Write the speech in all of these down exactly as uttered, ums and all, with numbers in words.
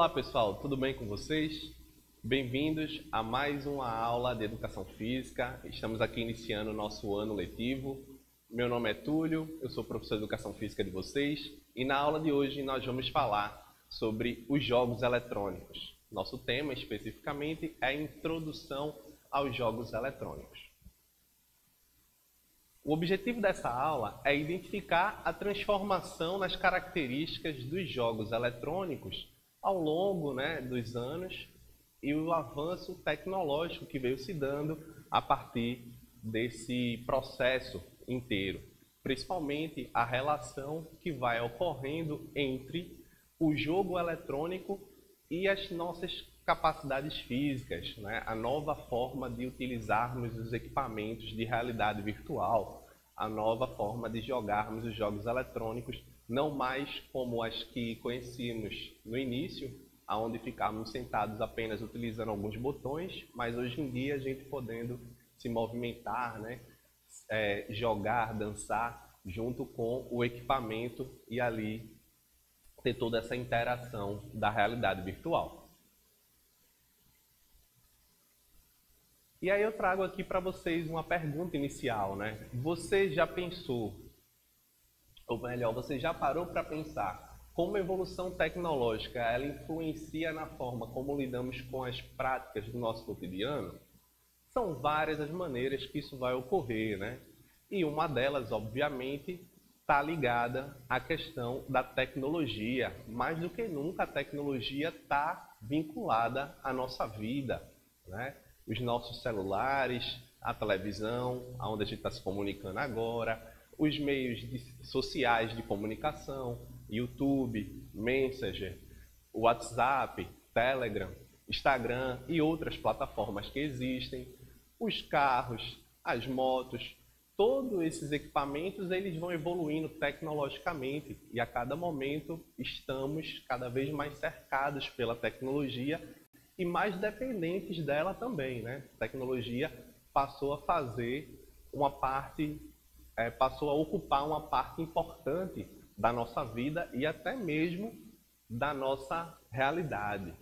Olá pessoal, tudo bem com vocês? Bem-vindos a mais uma aula de Educação Física. Estamos aqui iniciando o nosso ano letivo. Meu nome é Túlio, eu sou professor de Educação Física de vocês e na aula de hoje nós vamos falar sobre os jogos eletrônicos. Nosso tema especificamente é a introdução aos jogos eletrônicos. O objetivo dessa aula é identificar a transformação nas características dos jogos eletrônicos ao longo, né, dos anos e o avanço tecnológico que veio se dando a partir desse processo inteiro. Principalmente a relação que vai ocorrendo entre o jogo eletrônico e as nossas capacidades físicas, né? A nova forma de utilizarmos os equipamentos de realidade virtual, a nova forma de jogarmos os jogos eletrônicos, não mais como as que conhecíamos no início, onde ficávamos sentados apenas utilizando alguns botões, mas hoje em dia a gente podendo se movimentar, né? É, jogar, dançar junto com o equipamento e ali ter toda essa interação da realidade virtual. E aí eu trago aqui para vocês uma pergunta inicial, né? Você já pensou, ou melhor, você já parou para pensar como a evolução tecnológica ela influencia na forma como lidamos com as práticas do nosso cotidiano? São várias as maneiras que isso vai ocorrer, né? E uma delas, obviamente, está ligada à questão da tecnologia. Mais do que nunca, a tecnologia está vinculada à nossa vida, né? Os nossos celulares, a televisão, onde a gente está se comunicando agora, os meios de, sociais de comunicação, YouTube, Messenger, WhatsApp, Telegram, Instagram e outras plataformas que existem, os carros, as motos, todos esses equipamentos eles vão evoluindo tecnologicamente e a cada momento estamos cada vez mais cercados pela tecnologia e mais dependentes dela também, né? A tecnologia passou a fazer uma parte, é, passou a ocupar uma parte importante da nossa vida e até mesmo da nossa realidade.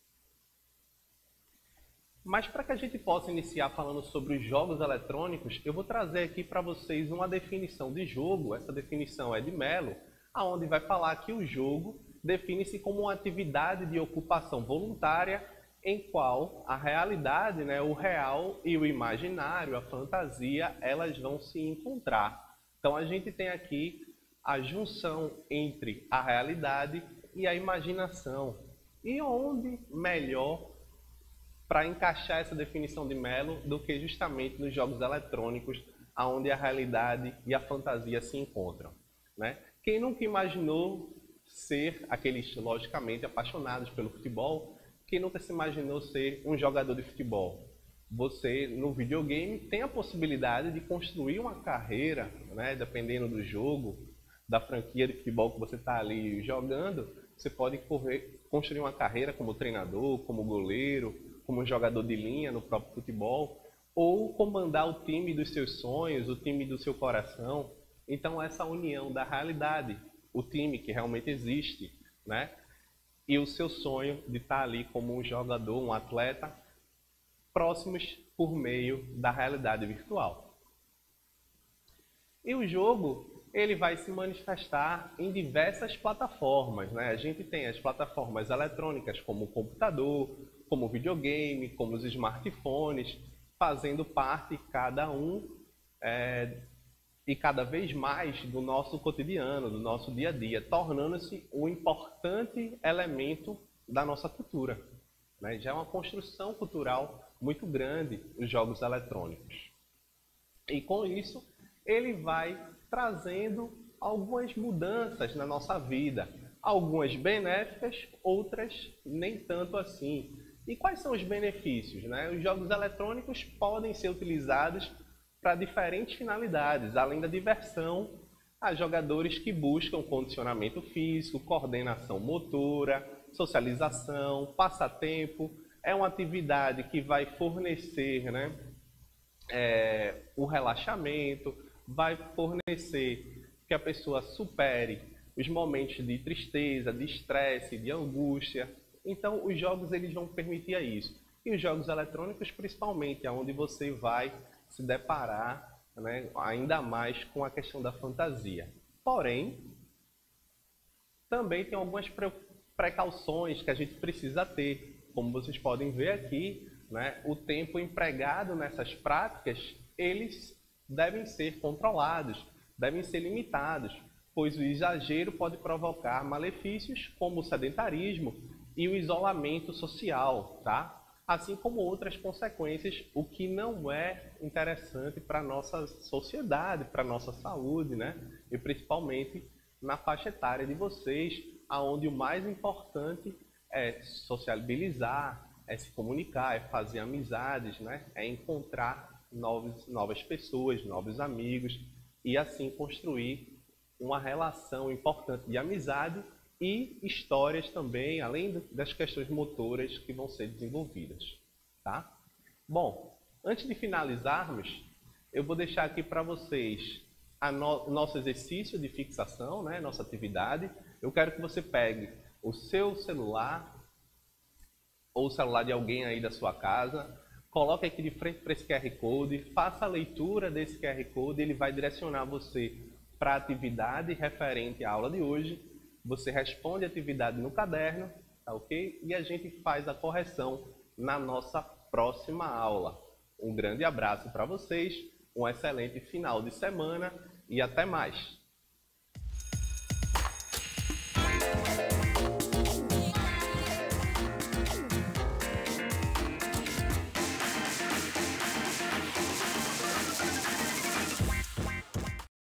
Mas para que a gente possa iniciar falando sobre os jogos eletrônicos, eu vou trazer aqui para vocês uma definição de jogo. Essa definição é de Mello, onde vai falar que o jogo define-se como uma atividade de ocupação voluntária em qual a realidade, né, o real e o imaginário, a fantasia, elas vão se encontrar. Então a gente tem aqui a junção entre a realidade e a imaginação. E onde melhor para encaixar essa definição de Mello do que justamente nos jogos eletrônicos, onde a realidade e a fantasia se encontram, né? Quem nunca imaginou ser aqueles, logicamente, apaixonados pelo futebol? Quem nunca se imaginou ser um jogador de futebol? Você, no videogame, tem a possibilidade de construir uma carreira, né? Dependendo do jogo, da franquia de futebol que você está ali jogando, você pode correr, construir uma carreira como treinador, como goleiro, como jogador de linha no próprio futebol, ou comandar o time dos seus sonhos, o time do seu coração. Então, essa união da realidade, o time que realmente existe, né? E o seu sonho de estar ali como um jogador, um atleta, próximos por meio da realidade virtual. E o jogo, ele vai se manifestar em diversas plataformas, né? A gente tem as plataformas eletrônicas como o computador, como o videogame, como os smartphones, fazendo parte cada um é, e cada vez mais do nosso cotidiano, do nosso dia a dia, tornando-se um importante elemento da nossa cultura, né? Já é uma construção cultural muito grande os jogos eletrônicos. E com isso, ele vai trazendo algumas mudanças na nossa vida, algumas benéficas, outras nem tanto assim. E quais são os benefícios, né? Os jogos eletrônicos podem ser utilizados para diferentes finalidades, além da diversão, há jogadores que buscam condicionamento físico, coordenação motora, socialização, passatempo. É uma atividade que vai fornecer, né, é, o relaxamento, vai fornecer que a pessoa supere os momentos de tristeza, de estresse, de angústia. Então, os jogos eles vão permitir isso. E os jogos eletrônicos, principalmente, é onde você vai se deparar, né, ainda mais com a questão da fantasia. Porém, também tem algumas precauções que a gente precisa ter. Como vocês podem ver aqui, né, o tempo empregado nessas práticas, eles devem ser controlados, devem ser limitados, pois o exagero pode provocar malefícios como o sedentarismo e o isolamento social, tá? Assim como outras consequências, o que não é interessante para a nossa sociedade, para a nossa saúde, né? E principalmente na faixa etária de vocês, onde o mais importante é sociabilizar, é se comunicar, é fazer amizades, né? É encontrar novos, novas pessoas, novos amigos e assim construir uma relação importante de amizade e histórias também, além das questões motoras que vão ser desenvolvidas, tá? Bom, antes de finalizarmos, eu vou deixar aqui para vocês a no, o nosso exercício de fixação, né, nossa atividade. Eu quero que você pegue o seu celular ou o celular de alguém aí da sua casa, coloque aqui de frente para esse Q R Code, faça a leitura desse Q R Code, ele vai direcionar você para a atividade referente à aula de hoje. Você responde a atividade no caderno, tá ok? E a gente faz a correção na nossa próxima aula. Um grande abraço para vocês, um excelente final de semana e até mais!